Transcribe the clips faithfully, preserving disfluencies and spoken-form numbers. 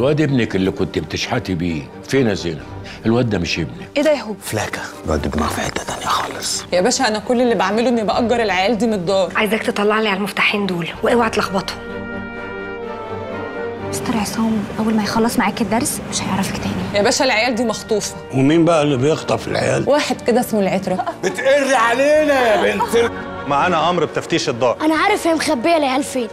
الواد ابنك اللي كنت بتشحتي بيه فين يا زينب؟ الواد ده مش ابنك. ايه ده يا هوب؟ فلاكه الواد دماغه في حته تانيه خالص. يا باشا انا كل اللي بعمله اني باجر العيال دي من الدار. عايزاك تطلع لي على المفتاحين دول واوعى تلخبطهم. مستر عصام اول ما يخلص معاك الدرس مش هيعرفك تاني. يا باشا العيال دي مخطوفه. ومين بقى اللي بيخطف العيال؟ واحد كده اسمه العتره. بتقري علينا يا بنت. معانا امر بتفتيش الدار. انا عارف هي مخبيه العيال فين.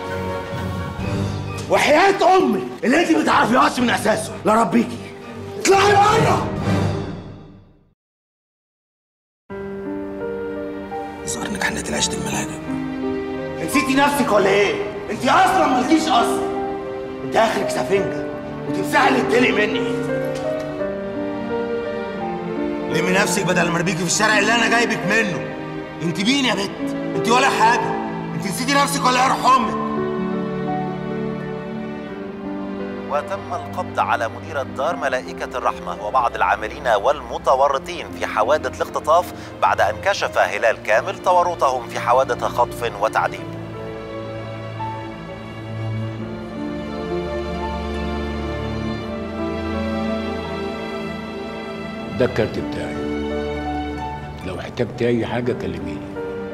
وحياة امي اللي انت بتعرفيهاش من اساسه لا ربيكي. اطلعي بره. الظاهر انك حنيتي لعيشه الملاجئ. نسيتي نفسك ولا ايه؟ انت اصلا مالكيش اصل. انت اخرك سفنجه وتمسحي اللي اتدلق مني. لمي نفسك بدل ما ارميكي في الشارع اللي انا جايبك منه. انت مين يا بت؟ انت ولا حاجه. انت نسيتي نفسك ولا يروح امك؟ وتم القبض على مدير الدار ملائكة الرحمة وبعض العاملين والمتورطين في حوادث الاختطاف بعد أن كشف هلال كامل تورطهم في حوادث خطف وتعذيب. ده الكارت بتاعي، لو احتجت أي حاجة كلميني.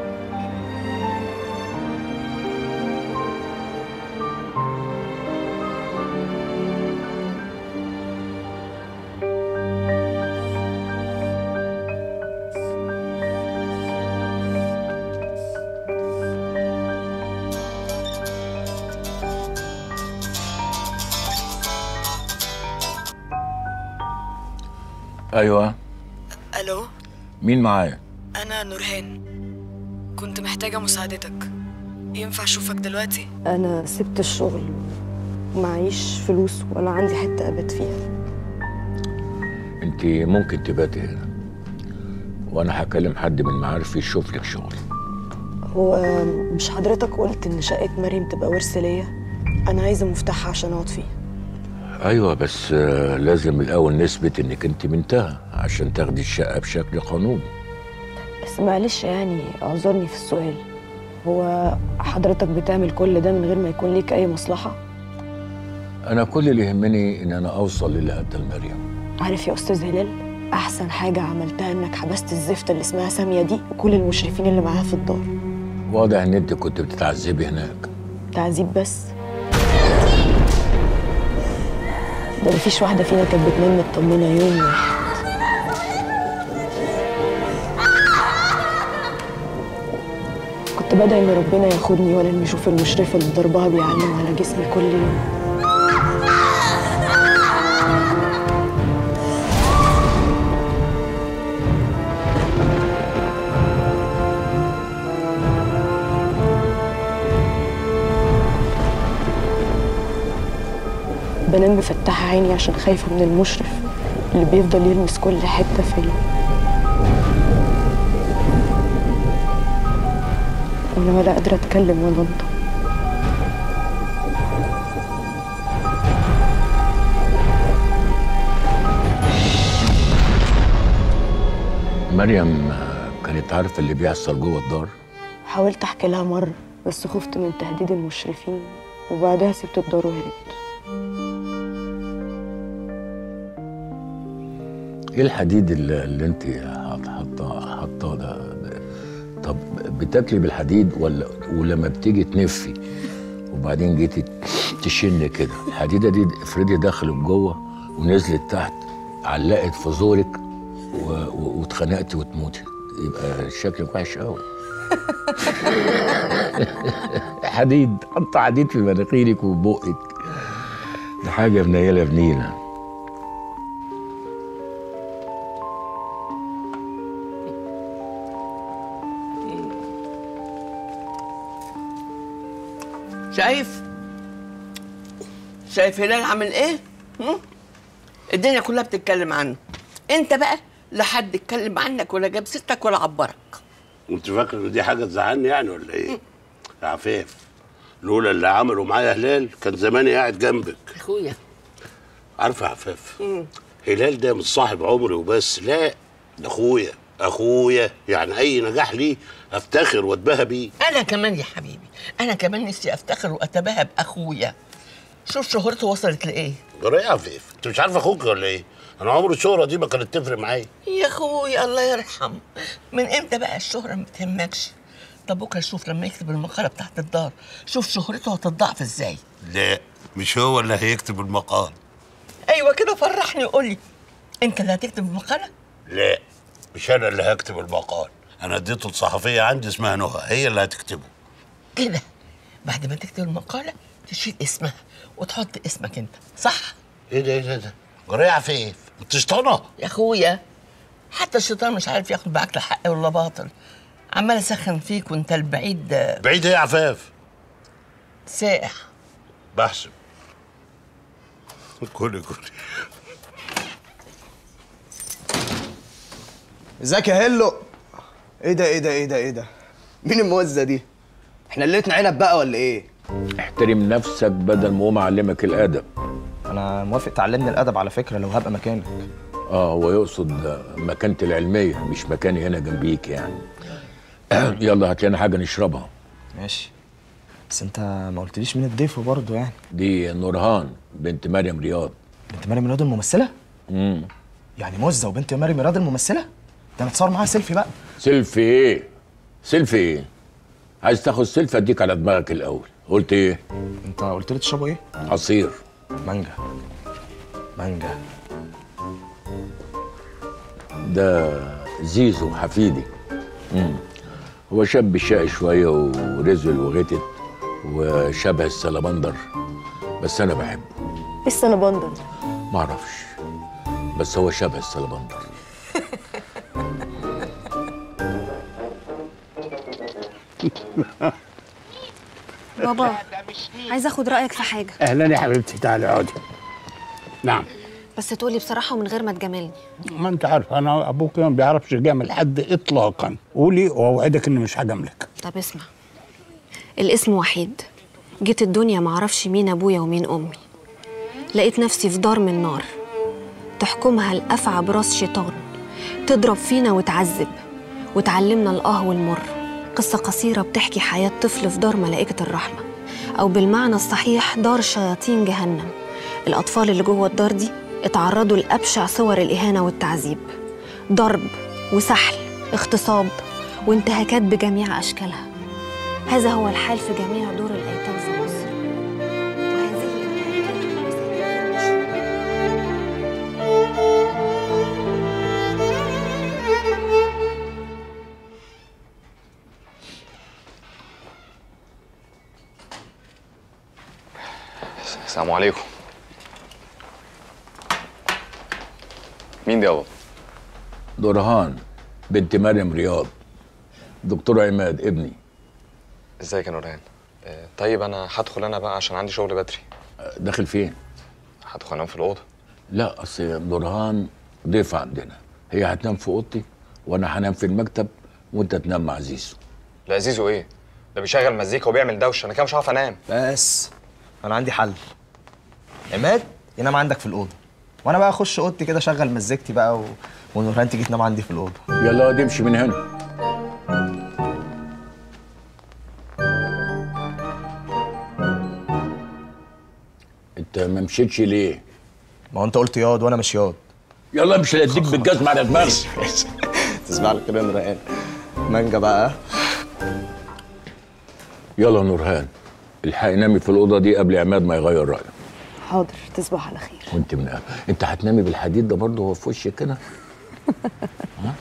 ايوه. الو. مين معايا؟ انا نورهان، كنت محتاجه مساعدتك. ينفع اشوفك دلوقتي؟ انا سبت الشغل ومعيش فلوس ولا عندي حته ابات فيها. انت ممكن تباتي هنا وانا هكلم حد من معارفي يشوف لك شغل. هو مش حضرتك قلت ان شقه مريم تبقى ورث ليا؟ انا عايزه مفتاحها عشان اقعد فيه. ايوه بس لازم الاول نثبت انك انت بنتها عشان تاخدي الشقه بشكل قانوني. بس معلش يعني اعذرني في السؤال، هو حضرتك بتعمل كل ده من غير ما يكون ليك اي مصلحه؟ انا كل اللي يهمني ان انا اوصل للي قتل مريم. عارف يا استاذ هلال، احسن حاجه عملتها انك حبست الزفته اللي اسمها ساميه دي وكل المشرفين اللي معاها في الدار. واضح ان انت كنت بتتعذبي هناك. تعذيب بس؟ ده مفيش واحدة فينا كانت بتنام مطمنة يوم واحد. كنت بدعي إن ربنا ياخدني ولا إني أشوف المشرفة اللي ضربها بيعلم على جسمي كل يوم. بنام مفتحة عيني عشان خايفة من المشرف اللي بيفضل يلمس كل حتة فيا. أنا ولا قادرة أتكلم ولا أنطق. مريم كانت عارفة اللي بيحصل جوه الدار؟ حاولت أحكي لها مرة بس خفت من تهديد المشرفين وبعدها سبت الدار وهربت. ايه الحديد اللي, اللي انت حاطاه حاطاه ده؟ طب بتاكلي بالحديد ولا ولما بتيجي تنفي وبعدين جيتي تشن كده الحديده دي افرضي دخلت جوه ونزلت تحت علقت في زورك واتخنقتي وتموتي يبقى شكلك وحش قوي. حديد، حط حديد في مناخيرك وبقك، دي حاجه منيله بنيله. شايف؟ شايف هلال عامل ايه؟ هم؟ الدنيا كلها بتتكلم عنه. انت بقى لا حد اتكلم عنك ولا جاب ستك ولا عبرك. وانت فاكر ان دي حاجه تزعلني يعني ولا ايه؟ يا عفاف، لولا اللي عمله معايا هلال كان زماني قاعد جنبك. اخويا عارفه يا عفاف، هلال ده مش صاحب عمري وبس، لا ده اخويا اخويا، يعني اي نجاح ليه افتخر واتباهى بيه. انا كمان يا حبيبي، انا كمان نفسي افتخر واتباهى باخويا. شوف شهرته وصلت لايه؟ جرى ايه يا عفيف؟ انت مش عارف اخوك ولا ايه؟ انا عمري الشهره دي ما كانت تفرق معايا. يا اخويا الله يرحمه، من امتى بقى الشهره ما بتهمكش؟ طب بكره شوف لما يكتب المقاله بتاعت الدار، شوف شهرته هتتضاعف ازاي. لا مش هو اللي هيكتب المقال. ايوه كده فرحني وقول لي انت اللي هتكتب المقاله؟ لا مش انا اللي هكتب المقال، انا اديته الصحفيه عندي اسمها نهى، هي اللي هتكتبه. كده بعد ما تكتب المقاله تشيل اسمها وتحط اسمك انت، صح؟ ايه ده ايه ده؟ جرى ايه يا عفيف؟ انت شيطانه يا اخويا، حتى الشيطان مش عارف ياخد بعقل حق ولا باطل. عمال اسخن فيك وانت البعيد. بعيد ايه يا عفاف؟ سائح. بحسب. كلي كلي. ازيك يا هلو؟ ايه ده ايه ده ايه ده ايه ده؟ مين الموزه دي؟ احنا ليلتنا عنب بقى ولا ايه؟ احترم نفسك بدل ما هو معلمك الادب. انا موافق تعلمني الادب على فكره لو هبقى مكانك. اه هو يقصد مكانتي العلميه مش مكاني هنا جنبيك يعني. يلا هات لنا حاجه نشربها. ماشي. بس انت ما قلتليش مين الضيف برضه يعني. دي نورهان بنت مريم رياض. بنت مريم رياض الممثله؟ امم يعني موزه وبنت مريم رياض الممثله؟ ده انا اتصور معاها سيلفي بقى. سيلفي ايه؟ سيلفي ايه؟ عايز تاخد سيلفي اديك على دماغك الاول. قلت ايه؟ انت قلت لي تشربوا ايه؟ عصير مانجا. مانجا. ده زيزو حفيدي. امم هو شاب شقي شويه ورزل وغتت وشبه السلمندر، بس انا بحبه. ايه السلمندر؟ معرفش، بس هو شبه السلمندر. بابا عايزه اخد رايك في حاجه. اهلا يا حبيبتي، تعالي اقعدي. نعم. بس تقولي بصراحه ومن غير ما تجاملني. ما انت عارف انا ابوك ما بيعرفش يجامل حد اطلاقا. قولي واوعدك اني مش هجاملك. طب اسمع، الاسم وحيد. جيت الدنيا معرفش مين ابويا ومين امي، لقيت نفسي في دار من نار تحكمها الافعى براس شيطان، تضرب فينا وتعذب وتعلمنا الاه والمر. قصه قصيره بتحكي حياه طفل في دار ملائكه الرحمه، او بالمعنى الصحيح دار شياطين جهنم. الاطفال اللي جوه الدار دي اتعرضوا لابشع صور الاهانه والتعذيب، ضرب وسحل، اغتصاب وانتهاكات بجميع اشكالها. هذا هو الحال في جميع دور الايتام في مصر. وهذه السلام عليكم. مين دي يابا؟ نورهان بنت مريم رياض. دكتور عماد ابني. ازيك يا نورهان؟ آه طيب انا هدخل انا بقى عشان عندي شغل بدري. آه داخل فين؟ هدخل انام في الاوضه. لا اصل نورهان ضيفه عندنا، هي هتنام في اوضتي وانا هنام في المكتب وانت تنام مع زيزو. لا زيزو ايه؟ ده بيشغل مزيكا وبيعمل دوشه، انا كده مش هعرف انام. بس انا عندي حل. عماد ينام عندك في الاوضه، وانا بقى اخش اوضتي كده اشغل مزيكتي بقى و... ونورهان تيجي تنام عندي في الاوضه. يلا واد امشي من هنا. انت ما مشيتش ليه؟ ما هو انت قلت ياض وانا مش ياض. يلا امشي لا اديك بالجزمه على دماغك. تسمع لك كده يا نورهان. مانجا بقى. يلا نورهان الحقي نامي في الاوضه دي قبل عماد ما يغير رايه. حاضر، تصبح على خير. وانت من انت هتنامي بالحديد ده برضه هو في وشك كده؟ ها؟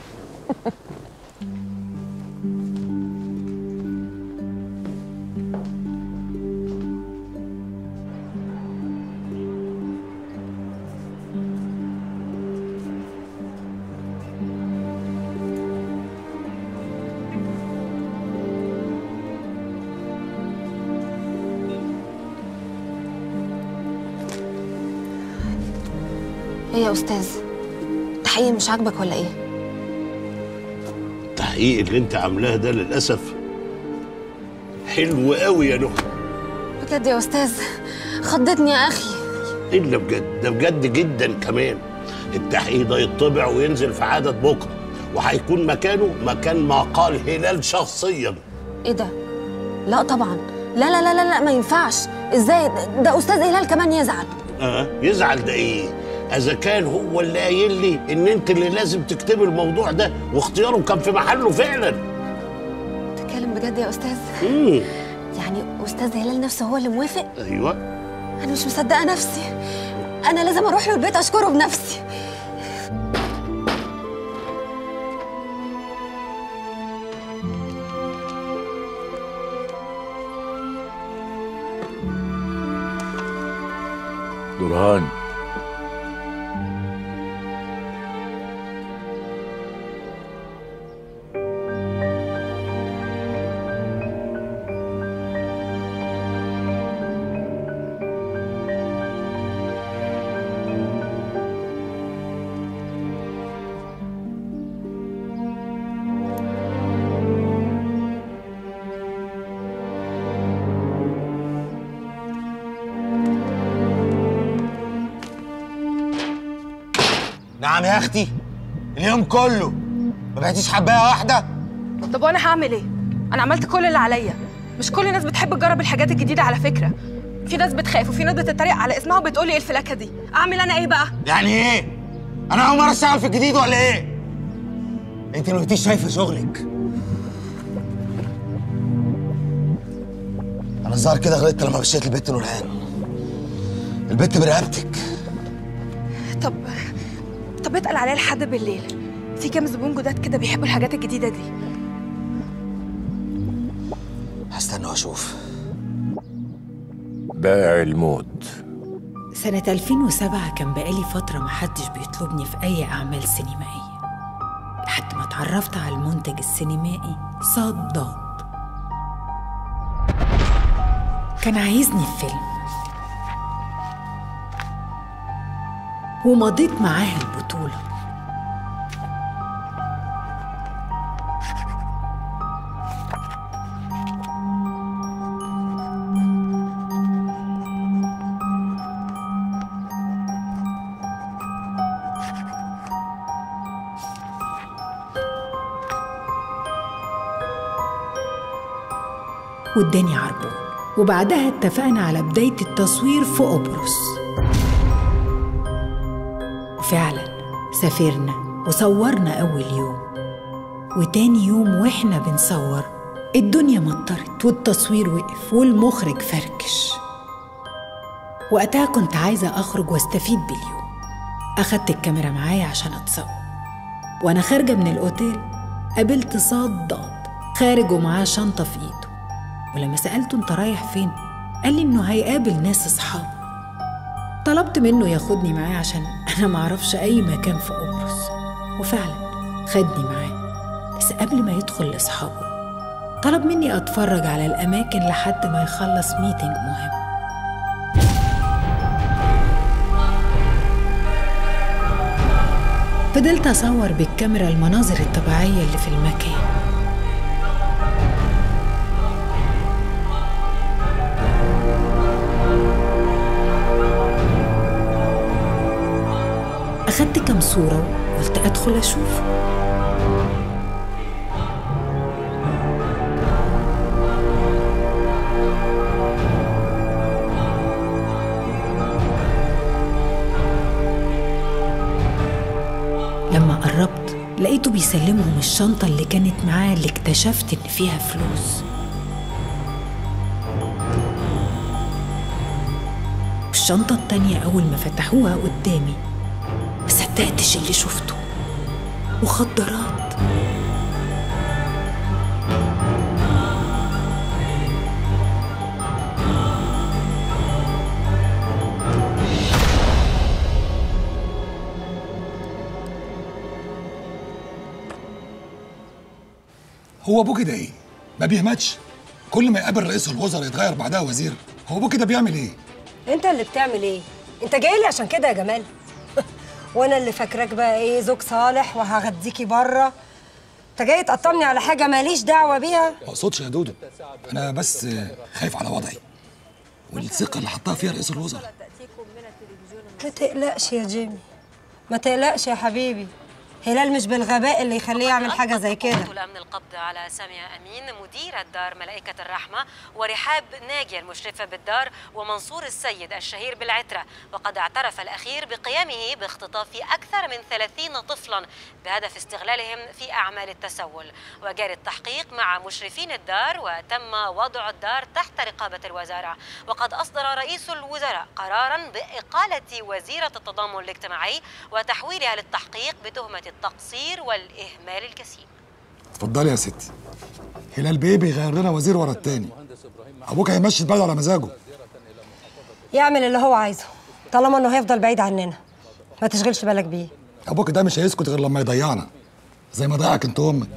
ايه يا استاذ؟ التحقيق مش عاجبك ولا ايه؟ التحقيق اللي انت عاملاه ده للاسف حلو قوي يا نهى. بجد يا استاذ خضتني يا اخي. الا بجد، ده بجد جدا كمان. التحقيق ده يطبع وينزل في عدد بكره، وهيكون مكانه مكان ما قال هلال شخصيا. ايه ده؟ لا طبعا، لا لا لا لا, لا ما ينفعش. ازاي ده, ده استاذ هلال كمان يزعل؟ اه يزعل ده ايه؟ اذا كان هو اللي قايل لي ان انت اللي لازم تكتبي الموضوع ده واختياره كان في محله فعلا. بتتكلم بجد يا استاذ؟ امم يعني استاذ هلال نفسه هو اللي موافق؟ ايوه. انا مش مصدقه نفسي، انا لازم اروح له البيت اشكره بنفسي. درهان، نعم يا اختي، اليوم كله ما بعتيش حبايه واحده. طب وانا هعمل ايه؟ انا عملت كل اللي عليا. مش كل الناس بتحب تجرب الحاجات الجديده على فكره. في ناس بتخاف وفي ناس بتتريق على اسمها وبتقول لي ايه الفلاكه دي. اعمل انا ايه بقى؟ يعني ايه؟ انا اول مره اشتغل في الجديد ولا ايه؟ انت ما بقيتيش شايفه شغلك. انا الظاهر كده غلطت لما مشيت البت نورهان. البت برقبتك. طب طب اتقل عليا لحد بالليل. في كام زبون جداد كده بيحبوا الحاجات الجديده دي. هستنى واشوف. بائع الموت. سنة ألفين وسبعة كان بقالي فترة محدش بيطلبني في أي أعمال سينمائية، لحد ما اتعرفت على المنتج السينمائي صاد ضاد. كان عايزني في فيلم ومضيت معاه البطولة. واداني عربون، وبعدها اتفقنا على بداية التصوير في قبرص. وفعلا سافرنا وصورنا أول يوم، وتاني يوم وإحنا بنصور الدنيا مطرت والتصوير وقف والمخرج فركش. وقتها كنت عايزة أخرج واستفيد باليوم. أخدت الكاميرا معايا عشان أتصور، وأنا خارجة من الأوتيل قابلت صاد ضاد خارج ومعاه شنطة في إيده. ولما سألته أنت رايح فين؟ قال لي إنه هيقابل ناس أصحابه. طلبت منه ياخدني معاه عشان أنا معرفش أي مكان في قبرص، وفعلا خدني معاه. بس قبل ما يدخل لأصحابه طلب مني أتفرج على الأماكن لحد ما يخلص ميتنج مهم. فضلت أصور بالكاميرا المناظر الطبيعية اللي في المكان. أخدت كام صورة وقلت أدخل أشوف. لما قربت لقيته بيسلمهم الشنطة اللي كانت معاه اللي اكتشفت إن فيها فلوس. والشنطة التانية أول ما فتحوها قدامي مصدقتش اللي شفته. مخدرات. هو ابوه كده ايه؟ ما بيهمتش؟ كل ما يقابل رئيس الوزراء يتغير بعدها وزير. هو ابوه كده بيعمل ايه؟ انت اللي بتعمل ايه؟ انت جاي لي عشان كده يا جمال؟ وانا اللي فاكراك بقى ايه زوج صالح وهغديكي بره. انت جاي تقطمني على حاجه ماليش دعوه بيها؟ ما اقصدش يا دودو، انا بس خايف على وضعي والثقه اللي حطها فيها رئيس الوزراء. ما تقلقش يا جيمي، ما تقلقش يا حبيبي. هلال مش بالغباء اللي يخليه يعمل حاجه زي كده. الامن القبض على ساميه امين مديره دار ملائكه الرحمه، ورحاب ناجيه المشرفه بالدار، ومنصور السيد الشهير بالعتره. وقد اعترف الاخير بقيامه باختطاف اكثر من ثلاثين طفلا بهدف استغلالهم في اعمال التسول. وجاري التحقيق مع مشرفين الدار، وتم وضع الدار تحت رقابه الوزاره. وقد اصدر رئيس الوزراء قرارا باقاله وزيره التضامن الاجتماعي وتحويلها للتحقيق بتهمه التقصير والاهمال الكثير. اتفضلي يا ستي. هلال بيه بيغير لنا وزير ورا التاني. ابوك هيمشي البلد على مزاجه. يعمل اللي هو عايزه طالما انه هيفضل بعيد عننا، ما تشغلش بالك بيه. ابوك ده مش هيسكت غير لما يضيعنا زي ما ضيعك انت وامك.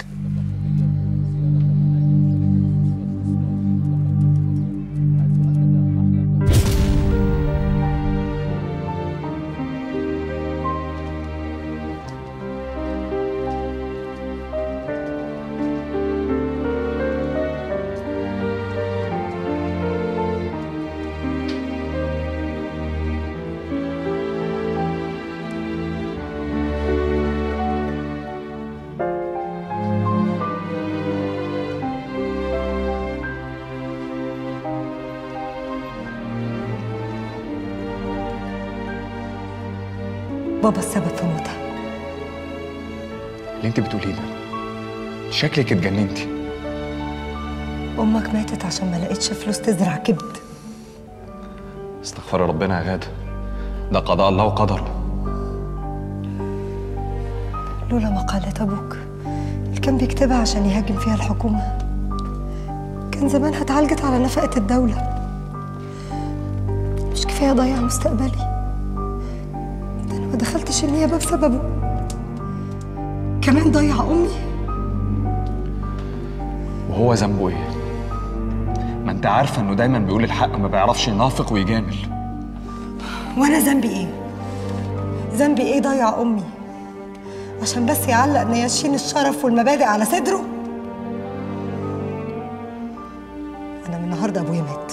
بابا السبب في موتها. اللي انت بتقوليه ده شكلك اتجننتي. امك ماتت عشان ما لقيتش فلوس تزرع كبد. استغفر ربنا يا غاده، ده قضاء الله وقدره. لولا مقالة ابوك اللي كان بيكتبها عشان يهاجم فيها الحكومه كان زمانها اتعالجت على نفقه الدوله. مش كفايه ضيع مستقبلي، ما دخلتش النيابه بسببه، كمان ضيع امي. وهو ذنبه ايه؟ ما انت عارفه انه دايما بيقول الحق، ما بيعرفش ينافق ويجامل. وانا ذنبي ايه؟ ذنبي ايه ضيع امي عشان بس يعلق نياشين الشرف والمبادئ على صدره؟ انا من النهارده ابويا مات.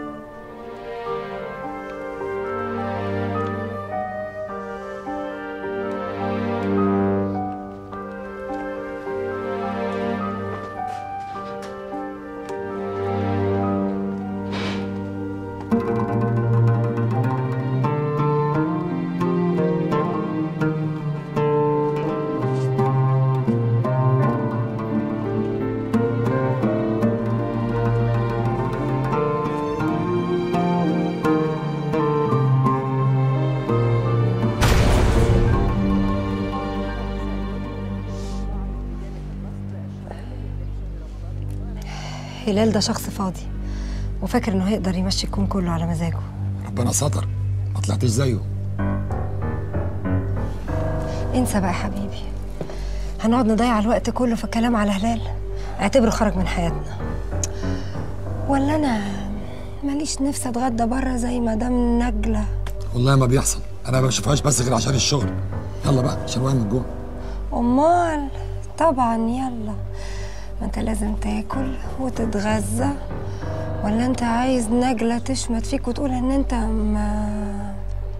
هلال ده شخص فاضي وفاكر انه هيقدر يمشي الكون كله على مزاجه. ربنا ستر، ما طلعتش زيه. انسى بقى يا حبيبي، هنقعد نضيع الوقت كله في الكلام على هلال؟ اعتبره خرج من حياتنا. ولا انا ماليش نفسي اتغدى بره زي مدام نجله؟ والله ما بيحصل، انا ما بشوفهاش بس غير عشان الشغل. يلا بقى عشان واقع من الجوع. امال طبعا يلا، ما انت لازم تاكل وتتغذى. ولا انت عايز نجله تشمت فيك وتقول ان انت ما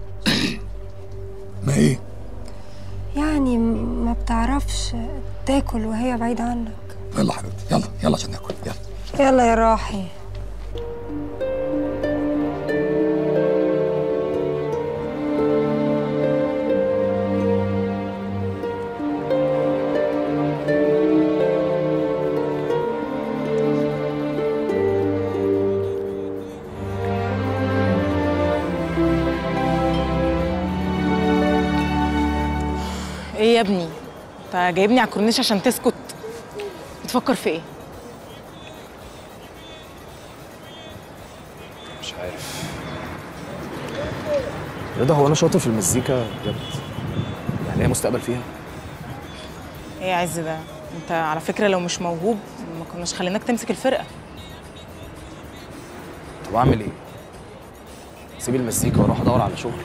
ما ايه؟ يعني ما بتعرفش تاكل وهي بعيده عنك. يلا حبيبتي يلا يلا عشان ناكل. يلا يلا يا راحي. ايه يا ابني؟ انت جايبني على الكورنيش عشان تسكت؟ بتفكر في ايه؟ مش عارف رضا، هو انا شاطر في المزيكا بجد؟ يعني ايه مستقبل فيها؟ ايه يا عز ده؟ انت على فكره لو مش موهوب ما كناش خليناك تمسك الفرقه. طب اعمل ايه؟ اسيب المزيكا واروح ادور على شغل؟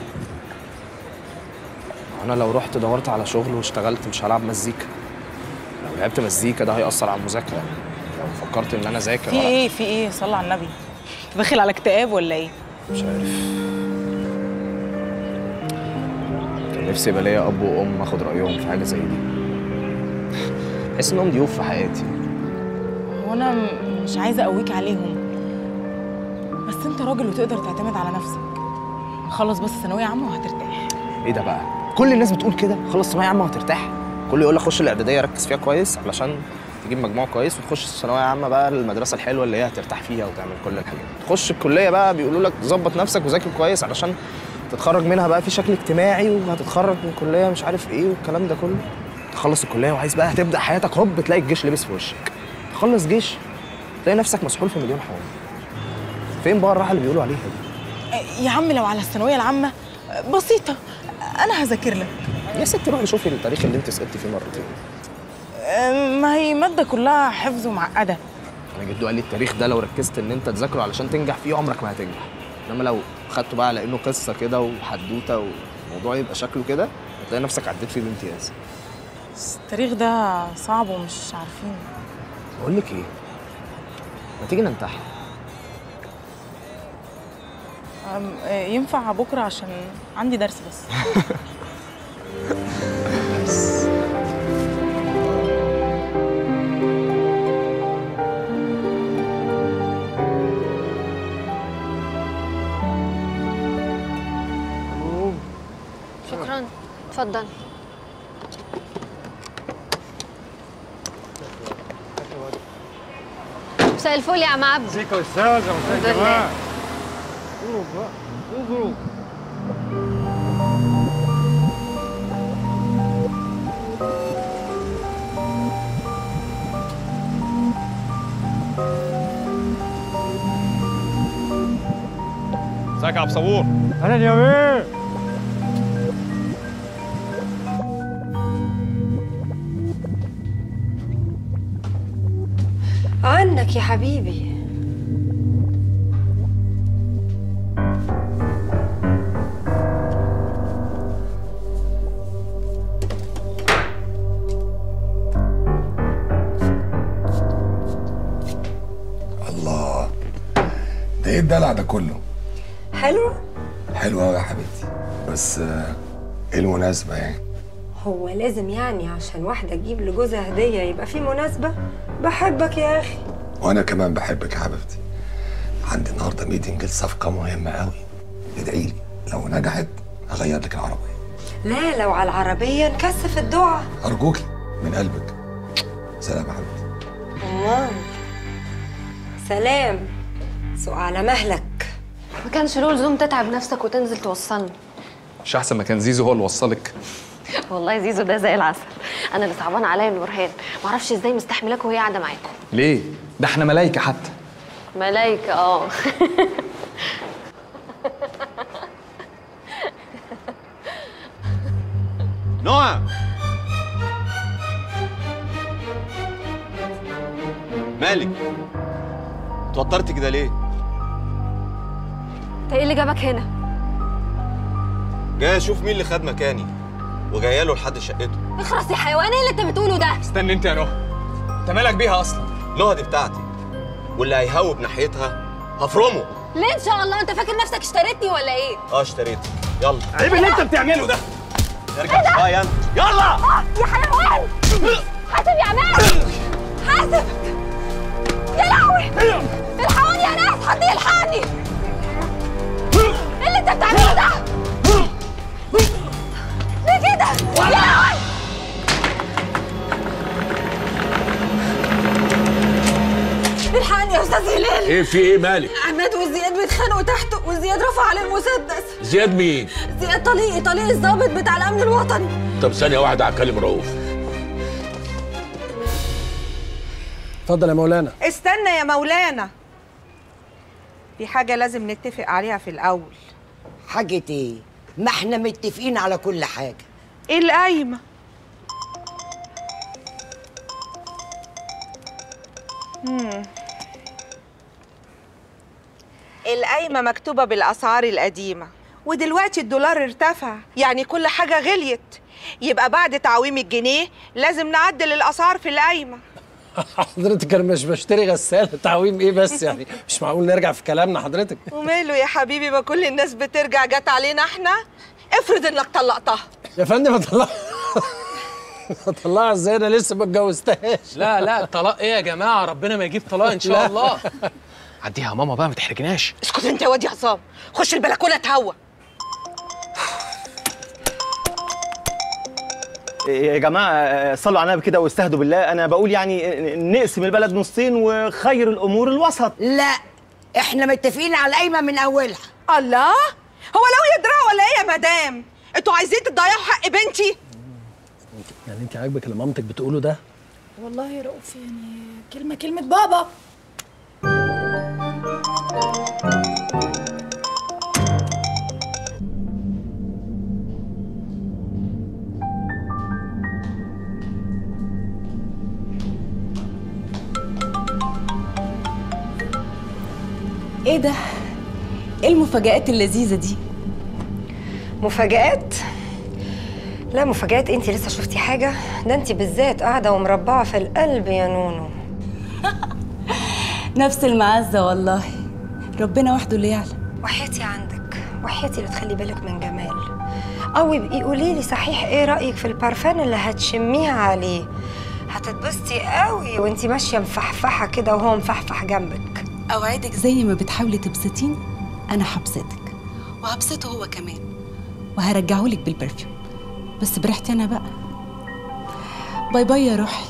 انا لو رحت دورت على شغل واشتغلت مش هلعب مزيكا. لو لعبت مزيكا ده هيأثر على المذاكره. لو فكرت ان انا اذاكر في ايه في ايه؟ صلى على النبي، انت داخل على اكتئاب ولا ايه؟ مش عارف. كان نفسي يبقى ليا اب وام اخد رايهم في حاجه زي دي. بحس انهم ضيوف في حياتي. هو انا م- مش عايزه اقويك عليهم، بس انت راجل وتقدر تعتمد على نفسك. خلص بس ثانويه عامه وهترتاح. ايه ده بقى؟ كل الناس بتقول كده، خلص ثانويه عامه وهترتاح. كله يقول لك خش الاعداديه ركز فيها كويس علشان تجيب مجموع كويس وتخش الثانويه عامه بقى المدرسه الحلوه اللي هي هترتاح فيها وتعمل كل الحاجات. تخش الكليه بقى بيقولوا لك ظبط نفسك وذاكر كويس علشان تتخرج منها بقى في شكل اجتماعي، وهتتخرج من كليه مش عارف ايه والكلام ده كله. تخلص الكليه وعايز بقى تبدا حياتك، هوب تلاقي الجيش لبس في وشك. تخلص جيش تلاقي نفسك مسحول في مليون حوار. فين بقى الراحه اللي بيقولوا عليها دي؟ يا عم لو على الثانويه العامه بسيطه، انا هذاكر لك. يا ستي روحي شوفي التاريخ اللي انت سقطتي فيه مرتين. ما هي ماده كلها حفظ ومعقده. انا جدو قال لي التاريخ ده لو ركزت ان انت تذاكره علشان تنجح فيه عمرك ما هتنجح، انما لو خدته بقى على انه قصه كده وحدوته والموضوع يبقى شكله كده هتلاقي نفسك عديت فيه بامتياز. بس التاريخ ده صعب ومش عارفين. بقول لك ايه، ما تيجي ننتحر؟ أم- ينفع بكره عشان عندي درس بس. شكرا، اتفضل. مساء الفل يا عم عبد. ازيك يا استاذه؟ مساء الحمد لله. الجمال. قولوا بقى قولوا. ازيك يا عبد صبور؟ اهلا يا بيه. عنك يا حبيبي. الله، ده ايه الدلع ده كله؟ حلو؟ حلو قوي يا حبيبتي، بس آه، ايه المناسبة يعني؟ هو لازم يعني عشان واحدة تجيب لجوزها هدية يبقى في مناسبة؟ بحبك يا أخي. وانا كمان بحبك يا حبيبتي. عندي النهارده ميتنج لصفقة مهمة قوي، ادعي لي لو نجحت هغير لك العربية. لا لو على العربية نكثف الدعاء. أرجوكي من قلبك. سلام يا حبيبتي. أمال سلام، سوق على مهلك. ما كانش له لزوم تتعب نفسك وتنزل توصلني. مش احسن ما كان زيزو هو اللي وصلك؟ والله زيزو ده زي العسل. انا اللي صعبان عليا نورهان، ما اعرفش ازاي مستحملاك وهي قاعده معاكم. ليه؟ ده احنا ملايكه حتى. ملايكه اه. نوع مالك؟ اتوترتي كده ليه؟ انت ايه اللي جابك هنا؟ جاي اشوف مين اللي خد مكاني وجايه له لحد شقته. اخرس يا حيوان، ايه اللي انت بتقوله ده؟ استني انت يا نهى، انت مالك بيها اصلا؟ نهى دي بتاعتي، واللي هيهوب ناحيتها هفرمه. ليه ان شاء الله؟ انت فاكر نفسك اشتريتني ولا ايه؟ اه اشتريتك. يلا عيب اللي انت بتعمله ده. ارجع شويه انت. يلا آه يا حيوان. حاسب يا عماد، حاسب. يا لهوي، الحقوني يا ناس، حد يلحقني. ايه اللي انت بتعمله ده؟ ليه كده؟ يا لهوي. الحقني يا استاذ هلال. ايه في ايه مالك؟ عماد وزياد بيتخانقوا تحته، وزياد رفع عليه المسدس. زياد مين؟ زياد طليقي، طليق الضابط بتاع الامن الوطني. طب ثانية واحدة هكلم رؤوف. اتفضل يا مولانا. استنى يا مولانا، في حاجة لازم نتفق عليها في الأول. حاجة ايه؟ ما احنا متفقين على كل حاجة. ايه القايمة؟ مم. القايمة مكتوبة بالأسعار القديمة، ودلوقتي الدولار ارتفع، يعني كل حاجة غليت، يبقى بعد تعويم الجنيه لازم نعدل الأسعار في القايمة. حضرتك انا مش بشتري غسالة، تعويم ايه بس يعني؟ مش معقول نرجع في كلامنا حضرتك. وماله يا حبيبي، ما كل الناس بترجع، جت علينا احنا. افرض انك طلقتها. يا فندم طلق. طلعها ازاي؟ انا لسه ما اتجوزتهاش. لا لا طلاق ايه يا جماعه؟ ربنا ما يجيب طلاق ان شاء الله. عديها يا ماما بقى، ما تحرجناش. اسكت انت يا واد يا عصام، خش البلكونه اتهوى. يا جماعه صلوا على النبي كده واستهدوا بالله. انا بقول يعني نقسم البلد نصين وخير الامور الوسط. لا احنا متفقين على القايمه من اولها. الله، هو لو يدرى ولا ايه يا مدام؟ انتوا عايزين تضيعوا حق بنتي؟ يعني انت عاجبك اللي مامتك بتقوله ده؟ والله يا رؤوف يعني كلمه كلمه بابا. ايه ده؟ ايه المفاجآت اللذيذة دي؟ مفاجآت؟ لا مفاجآت، انت لسه شفتي حاجة؟ ده انت بالذات قاعدة ومربعة في القلب يا نونو. نفس المعزة والله، ربنا وحده اللي يعلم. وحياتي عندك، وحياتي اللي تخلي بالك من جمال. او يبقي قولي لي صحيح ايه رأيك في البارفان اللي هتشميها عليه؟ هتتبسطي قوي وانت ماشية مفحفحة كده وهو مفحفح جنبك. اوعدك زي ما بتحاولي تبسطيني انا هبسطك، وهبسطه هو كمان، وهرجعهولك بالبرفيوم بس بريحتي انا بقى. باي باي يا روحي.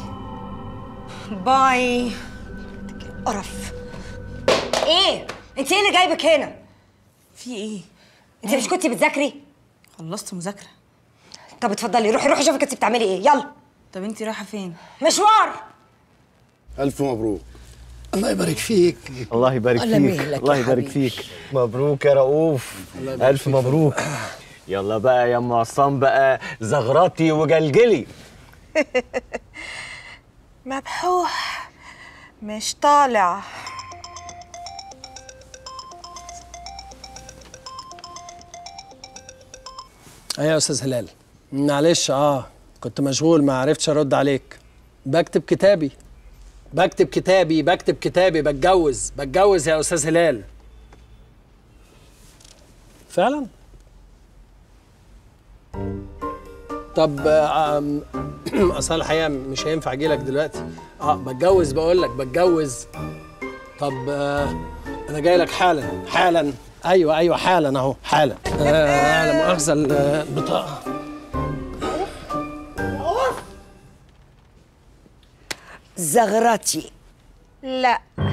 باي. قرف. ايه؟ انت ايه اللي جايبك هنا؟ في ايه؟ انت مش كنتي بتذاكري؟ خلصت مذاكرة. طب اتفضلي روحي روحي شوفي كنتي بتعملي ايه، يلا. طب انت رايحة فين؟ مشوار. الف مبروك. الله يبارك فيك. الله يبارك الله فيك. يمهلك الله يا يبارك حبيبي. فيك. مبروك يا رؤوف. الف مبروك. يلا بقى يا ام عصام بقى زغرتي وجلجلي. مبحوح مش طالع. ايوه يا استاذ هلال، معلش اه كنت مشغول ما عرفتش ارد عليك. بكتب كتابي بكتب كتابي بكتب كتابي بتجوز بتجوز يا استاذ هلال. فعلا؟ طب آم، اصل الحقيقه مش هينفع اجي لك دلوقتي. اه بتجوز، بقول لك بتجوز. طب آه انا جاي لك حالا حالا. ايوه ايوه حالا اهو حالا. آه لا مؤاخذه البطاقه. زغرتي. لا